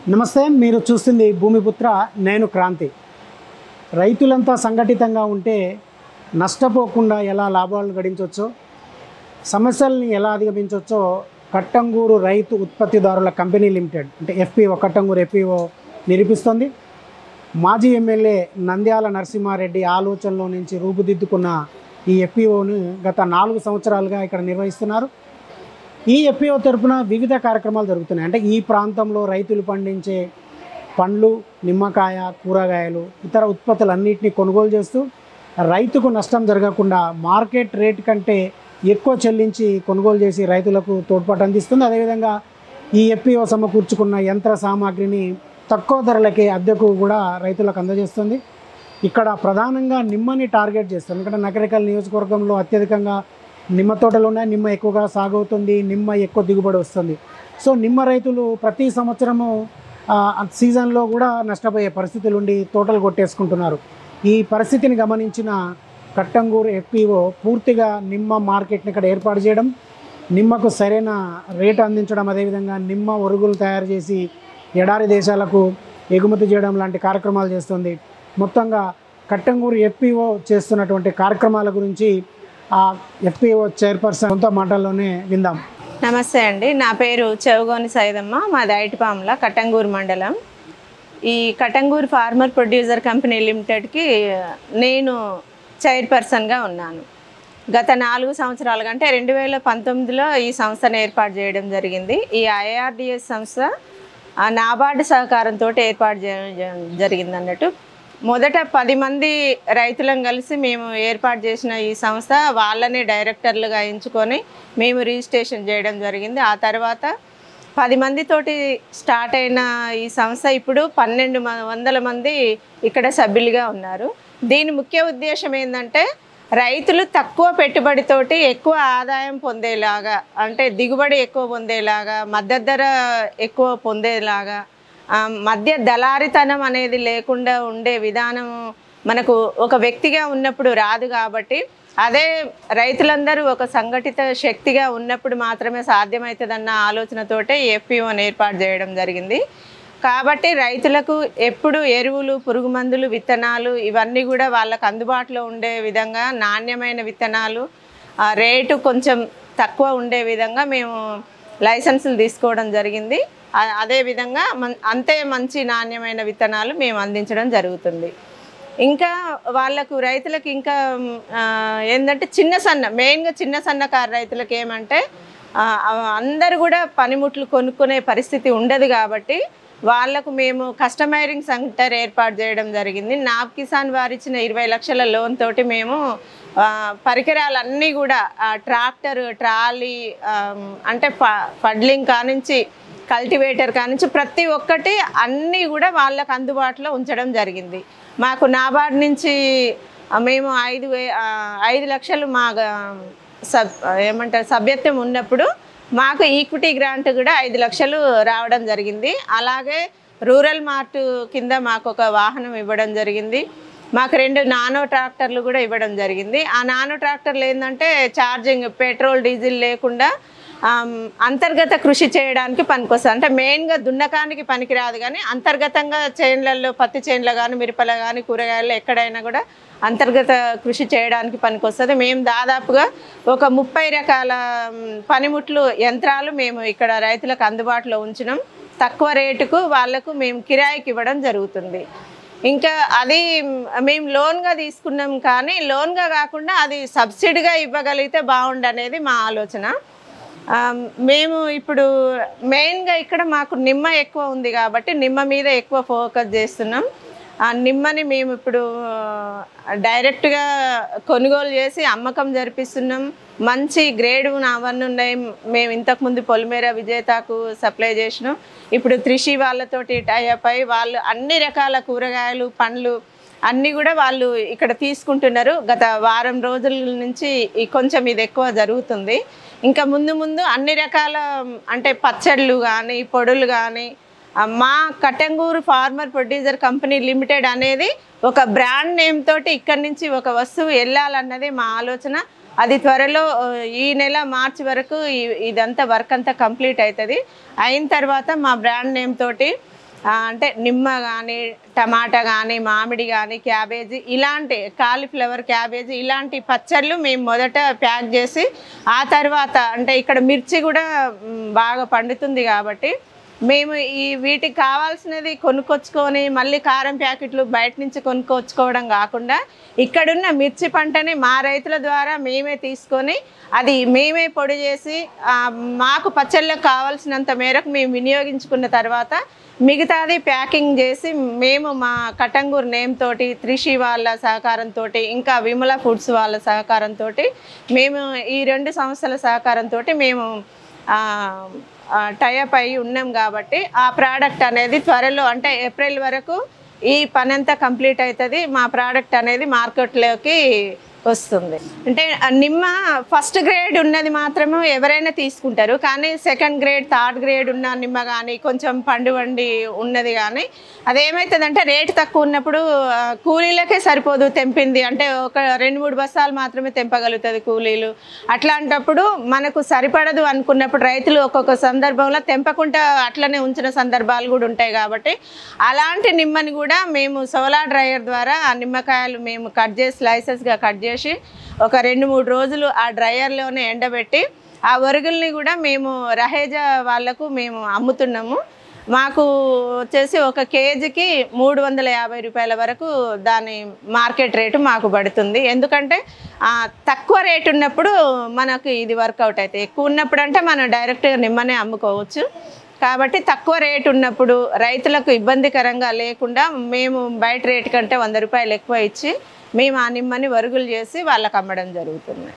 నమస్తే, మీరు చూస్తుంది భూమిపుత్ర. నేను క్రాంతి. రైతులంతా సంఘటితంగా ఉంటే నష్టపోకుండా ఎలా లాభాలు గడించవచ్చో, సమస్యల్ని ఎలా అధిగమించవచ్చో కట్టంగూరు రైతు ఉత్పత్తిదారుల కంపెనీ లిమిటెడ్ అంటే ఎఫ్పిఓ, కట్టంగూరు ఎఫ్పిఓ నిరూపిస్తుంది. మాజీ ఎమ్మెల్యే నంద్యాల నరసింహారెడ్డి ఆలోచనలో నుంచి రూపుదిద్దుకున్న ఈ ఎఫ్పిఓను గత 4 సంవత్సరాలుగా ఇక్కడ నిర్వహిస్తున్నారు. ఈ ఎఫ్పిఓ తరపున వివిధ కార్యక్రమాలు జరుగుతున్నాయి. అంటే ఈ ప్రాంతంలో రైతులు పండించే పండ్లు, నిమ్మకాయ, కూరగాయలు, ఇతర ఉత్పత్తులన్నింటినీ కొనుగోలు చేస్తూ రైతుకు నష్టం జరగకుండా మార్కెట్ రేట్ కంటే ఎక్కువ చెల్లించి కొనుగోలు చేసి రైతులకు తోడ్పాటు అందిస్తుంది. అదేవిధంగా ఈ ఎఫ్పిఓ సమకూర్చుకున్న యంత్ర సామాగ్రిని తక్కువ ధరలకే అద్దెకు కూడా రైతులకు అందజేస్తుంది. ఇక్కడ ప్రధానంగా నిమ్మని టార్గెట్ చేస్తుంది. ఇక్కడ నకరికల్ నియోజకవర్గంలో అత్యధికంగా నిమ్మ తోటలు ఉన్నాయి. నిమ్మ ఎక్కువగా సాగు అవుతుంది, నిమ్మ ఎక్కువ దిగుబడి వస్తుంది. సో నిమ్మ రైతులు ప్రతి సంవత్సరము సీజన్లో కూడా నష్టపోయే పరిస్థితులు ఉండి తోటలు కొట్టేసుకుంటున్నారు. ఈ పరిస్థితిని గమనించిన కట్టంగూరు ఎఫ్పిఓ పూర్తిగా నిమ్మ మార్కెట్ని ఇక్కడ ఏర్పాటు చేయడం, నిమ్మకు సరైన రేటు అందించడం, అదేవిధంగా నిమ్మ ఒరుగులు తయారు చేసి ఎడారి దేశాలకు ఎగుమతి చేయడం లాంటి కార్యక్రమాలు చేస్తుంది. మొత్తంగా కట్టంగూరు ఎఫ్పిఓ చేస్తున్నటువంటి కార్యక్రమాల గురించి ఆ ఎఫ్పిఓ చైర్పర్సన్ సొంత మాటల్లోనే విందాం. నమస్తే అండి, నా పేరు చెవుగోని సైదమ్మ, మాది ఐటిపాముల, కట్టంగూరు మండలం. ఈ కట్టంగూరు ఫార్మర్ ప్రొడ్యూసర్ కంపెనీ లిమిటెడ్కి నేను చైర్పర్సన్గా ఉన్నాను. గత 4 సంవత్సరాలుగా అంటే 2019లో ఈ సంస్థను ఏర్పాటు చేయడం జరిగింది. ఈ ఐఆర్డిఎస్ సంస్థ నాబార్డు సహకారంతో ఏర్పాటు జరిగింది అన్నట్టు. మొదట 10 మంది రైతులను కలిసి మేము ఏర్పాటు చేసిన ఈ సంస్థ వాళ్ళనే డైరెక్టర్లుగా ఎంచుకొని మేము రిజిస్ట్రేషన్ చేయడం జరిగింది. ఆ తర్వాత 10 మందితోటి స్టార్ట్ అయిన ఈ సంస్థ ఇప్పుడు 1200 మంది ఇక్కడ సభ్యులుగా ఉన్నారు. దీని ముఖ్య ఉద్దేశం ఏంటంటే రైతులు తక్కువ పెట్టుబడితోటి ఎక్కువ ఆదాయం పొందేలాగా, అంటే దిగుబడి ఎక్కువ పొందేలాగా, మద్దతు ధర ఎక్కువ పొందేలాగా, మధ్య దళారితనం అనేది లేకుండా ఉండే విధానం మనకు ఒక వ్యక్తిగా ఉన్నప్పుడు రాదు. కాబట్టి అదే రైతులందరూ ఒక సంఘటిత శక్తిగా ఉన్నప్పుడు మాత్రమే సాధ్యమవుతుందన్న ఆలోచనతోటే ఎఫ్పిఓని ఏర్పాటు చేయడం జరిగింది. కాబట్టి రైతులకు ఎప్పుడు ఎరువులు, పురుగు మందులు, విత్తనాలు ఇవన్నీ కూడా వాళ్ళకు అందుబాటులో ఉండే విధంగా, నాణ్యమైన విత్తనాలు రేటు కొంచెం తక్కువ ఉండే విధంగా మేము లైసెన్సులు తీసుకోవడం జరిగింది. అదేవిధంగా అంతే మంచి నాణ్యమైన విత్తనాలు మేము అందించడం జరుగుతుంది. ఇంకా వాళ్ళకు రైతులకు ఇంకా ఏంటంటే మెయిన్గా చిన్న సన్నకారు రైతులకు ఏమంటే అందరు కూడా పనిముట్లు కొనుక్కునే పరిస్థితి ఉండదు. కాబట్టి వాళ్లకు మేము కస్టమైజింగ్ సెంటర్ ఏర్పాటు చేయడం జరిగింది. నాబ్ కిసాన్ వారు ఇచ్చిన 20 లక్షల లోన్ తోటి మేము పరికరాలన్నీ కూడా ట్రాక్టర్, ట్రాలీ, అంటే ఫడ్లింగ్ కానుంచి కల్టివేటర్ కానుంచి ప్రతి ఒక్కటి అన్నీ కూడా వాళ్ళకు అందుబాటులో ఉంచడం జరిగింది. మాకు నాబార్డు నుంచి మేము 5 లక్షలు మా సభ్యత్వం ఉన్నప్పుడు మాకు ఈక్విటీ గ్రాంట్ కూడా 5 లక్షలు రావడం జరిగింది. అలాగే రూరల్ మార్ట్ కింద మాకు ఒక వాహనం ఇవ్వడం జరిగింది. మాకు 2 నానో ట్రాక్టర్లు కూడా ఇవ్వడం జరిగింది. ఆ నానో ట్రాక్టర్లు ఏంటంటే ఛార్జింగ్, పెట్రోల్, డీజిల్ లేకుండా అంతర్గత కృషి చేయడానికి పనికొస్తుంది. అంటే మెయిన్గా దున్నకానికి పనికిరాదు, కానీ అంతర్గతంగా చేన్లలో, పత్తి చేన్లు కానీ, మిరపలు కానీ, కూరగాయలు ఎక్కడైనా కూడా అంతర్గత కృషి చేయడానికి పనికొస్తుంది. మేము దాదాపుగా ఒక 30 రకాల పనిముట్లు, యంత్రాలు మేము ఇక్కడ రైతులకు అందుబాటులో ఉంచినాం. తక్కువ రేటుకు వాళ్లకు మేము కిరాయికి ఇవ్వడం జరుగుతుంది. ఇంకా అది మేము లోన్గా తీసుకున్నాం, కానీ లోన్గా కాకుండా అది సబ్సిడీగా ఇవ్వగలిగితే బాగుండనేది మా ఆలోచన. మేము ఇప్పుడు మెయిన్గా ఇక్కడ మాకు నిమ్మ ఎక్కువ ఉంది కాబట్టి నిమ్మ మీద ఎక్కువ ఫోకస్ చేస్తున్నాం. ఆ నిమ్మని మేము ఇప్పుడు డైరెక్ట్గా కొనుగోలు చేసి అమ్మకం జరిపిస్తున్నాం. మంచి గ్రేడ్ అవన్నీ ఉన్నాయి. మేము ఇంతకుముందు పొలిమేర, విజేతకు సప్లై చేసినాం. ఇప్పుడు త్రిషి వాళ్ళతోటి టైఅప్ అయ్యి వాళ్ళు అన్ని రకాల కూరగాయలు, పండ్లు అన్నీ కూడా వాళ్ళు ఇక్కడ తీసుకుంటున్నారు. గత వారం రోజుల నుంచి కొంచెం ఇది ఎక్కువ జరుగుతుంది. ఇంకా ముందు ముందు అన్ని రకాల అంటే పచ్చళ్ళు కానీ, పొడులు కానీ, మా Kattangur farmer producer company limited అనేది ఒక బ్రాండ్ నేమ్ తోటి ఇక్కడి నుంచి ఒక వస్తువు వెళ్ళాలన్నది మా ఆలోచన. అది త్వరలో ఈ నెల మార్చి వరకు ఇదంతా వర్క్ అంతా కంప్లీట్ అవుతుంది. అయిన తర్వాత మా బ్రాండ్ నేమ్ తోటి అంటే నిమ్మ కానీ, టమాటా కానీ, మామిడి కానీ, క్యాబేజీ ఇలాంటి కాలీఫ్లవర్, క్యాబేజీ ఇలాంటి పచ్చళ్ళు మేము మొదట ప్యాక్ చేసి ఆ తర్వాత అంటే ఇక్కడ మిర్చి కూడా బాగా పండుతుంది కాబట్టి మేము వీటికి కావాల్సినది కొనుక్కొచ్చుకొని మళ్ళీ కారం ప్యాకెట్లు బయట నుంచి కొనుక్కొచ్చుకోవడం కాకుండా ఇక్కడున్న మిర్చి పంటని మా రైతుల ద్వారా మేమే తీసుకొని అది మేమే పొడి చేసి మాకు పచ్చళ్ళకు కావాల్సినంత మేరకు మేము వినియోగించుకున్న తర్వాత మిగతాది ప్యాకింగ్ చేసి మేము మా కటంగూరు నేమ్ తోటి, త్రిషి వాళ్ళ సహకారంతో, ఇంకా విమల ఫుడ్స్ వాళ్ళ సహకారంతో, మేము ఈ 2 సంస్థల సహకారంతో మేము టైఅప్ అయ్యి ఉన్నాం కాబట్టి ఆ ప్రోడక్ట్ అనేది త్వరలో అంటే ఏప్రిల్ వరకు ఈ పని అంతా కంప్లీట్ అవుతుంది. మా ప్రోడక్ట్ అనేది మార్కెట్లోకి వస్తుంది. అంటే నిమ్మ ఫస్ట్ గ్రేడ్ ఉన్నది మాత్రమే ఎవరైనా తీసుకుంటారు, కానీ సెకండ్ గ్రేడ్, థర్డ్ గ్రేడ్ ఉన్న నిమ్మ కానీ కొంచెం పండువండి ఉన్నది కానీ అదేమవుతుందంటే రేటు తక్కువ ఉన్నప్పుడు కూలీలకే సరిపోదు తెంపింది, అంటే ఒక 2-3 బస్తాలు మాత్రమే తెంపగలుగుతుంది కూలీలు. అట్లాంటప్పుడు మనకు సరిపడదు అనుకున్నప్పుడు రైతులు ఒక్కొక్క సందర్భంలో తెంపకుండా అట్లనే ఉంచిన సందర్భాలు కూడా ఉంటాయి. కాబట్టి అలాంటి నిమ్మని కూడా మేము సోలార్ డ్రైయర్ ద్వారా ఆ నిమ్మకాయలు మేము కట్ చేసి స్లైసెస్గా కట్ చేసి ఒక 2-3 రోజులు ఆ డ్రైయర్లోనే ఎండబెట్టి ఆ ఒరుగుల్ని కూడా మేము రహేజా వాళ్ళకు మేము అమ్ముతున్నాము. మాకు వచ్చేసి ఒక కేజీకి 350 రూపాయల వరకు దాని మార్కెట్ రేటు మాకు పడుతుంది. ఎందుకంటే తక్కువ రేటు ఉన్నప్పుడు మనకు ఇది వర్కౌట్ అవుతాయి, ఎక్కువ ఉన్నప్పుడు అంటే మనం డైరెక్ట్గా నిమ్మనే అమ్ముకోవచ్చు. కాబట్టి తక్కువ రేటు ఉన్నప్పుడు రైతులకు ఇబ్బందికరంగా లేకుండా మేము బయట రేటు కంటే 100 రూపాయలు ఎక్కువ ఇచ్చి మేము ఆ నిమ్మని వరుగులు చేసి వాళ్ళకి అమ్మడం జరుగుతుంది.